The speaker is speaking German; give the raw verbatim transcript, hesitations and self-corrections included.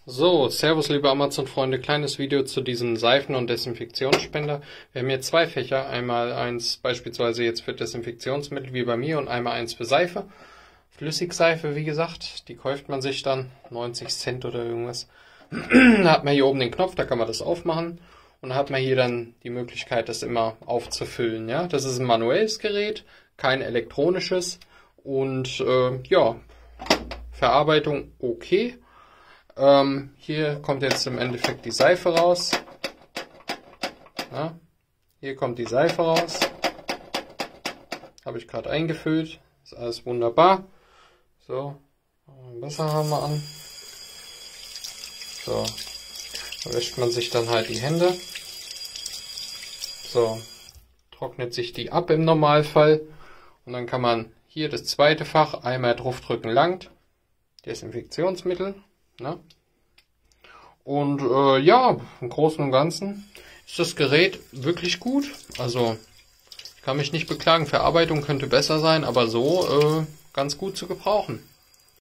So, servus liebe Amazon-Freunde, kleines Video zu diesem Seifen- und Desinfektionsspender. Wir haben hier zwei Fächer, einmal eins beispielsweise jetzt für Desinfektionsmittel wie bei mir und einmal eins für Seife. Flüssigseife, wie gesagt, die kauft man sich dann, neunzig Cent oder irgendwas. Da hat man hier oben den Knopf, da kann man das aufmachen und da hat man hier dann die Möglichkeit, das immer aufzufüllen. Ja, das ist ein manuelles Gerät, kein elektronisches und äh, ja, Verarbeitung okay. Ähm, hier kommt jetzt im Endeffekt die Seife raus. Ja, hier kommt die Seife raus. Habe ich gerade eingefüllt. Ist alles wunderbar. So, Wasser haben wir an. So, da wäscht man sich dann halt die Hände. So, trocknet sich die ab im Normalfall. Und dann kann man hier das zweite Fach einmal draufdrücken, langt. Desinfektionsmittel. Ne? Und äh, ja, im Großen und Ganzen ist das Gerät wirklich gut. Also ich kann mich nicht beklagen, Verarbeitung könnte besser sein, aber so äh, ganz gut zu gebrauchen.